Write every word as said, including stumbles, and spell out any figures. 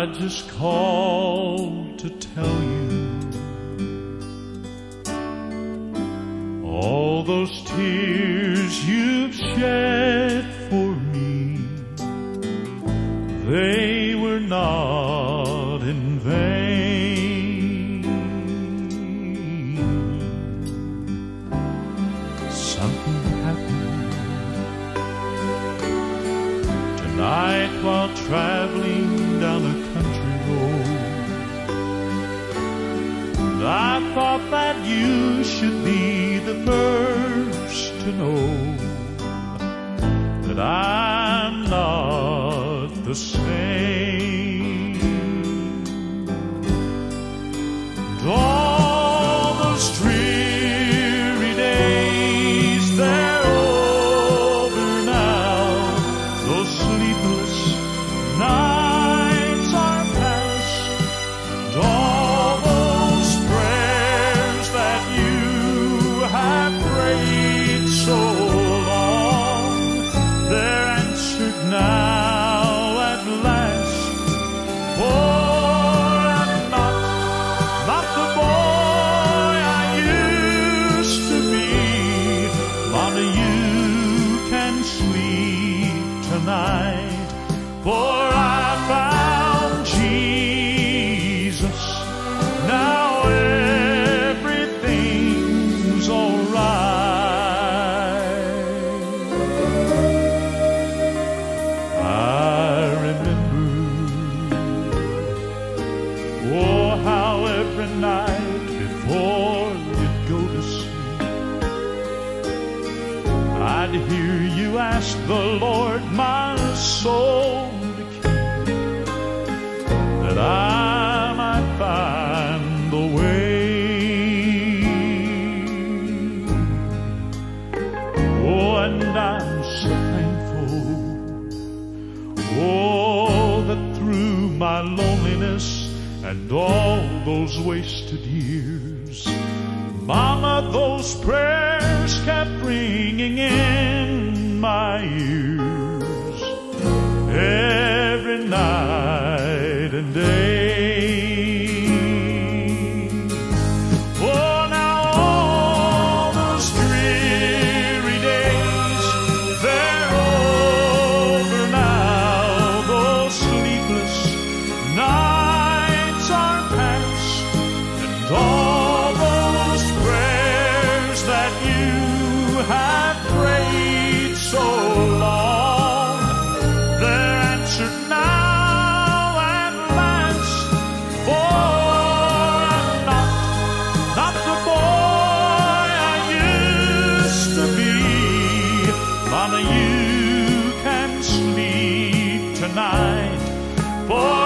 I just called to tell you all those tears you've shed for me, they were not in vain. Something happened tonight while traveling down a country road. I thought that you should be the first to know that I'm not the same. And all those dreary days, they're over now. Those sleepless nights are past. And all those prayers that you have prayed so long, they're answered now at last. For I'm not, not the boy I used to be. Mama, you can sleep tonight, for I found Jesus. Now everything's all right. I remember, oh, how every night before you'd go to sleep, I'd hear you ask the Lord my soul to keep, that I might find the way. Oh, and I'm so thankful, oh, that through my loneliness and all those wasted years, Mama, those prayers kept ringing in my ears every night and day. Oh, now all those dreary days, they're over now. Those sleepless nights are past, and all those prayers that you have prayed so long, they're answered now at last. For I'm not, not the boy I used to be. Mama, you can sleep tonight, for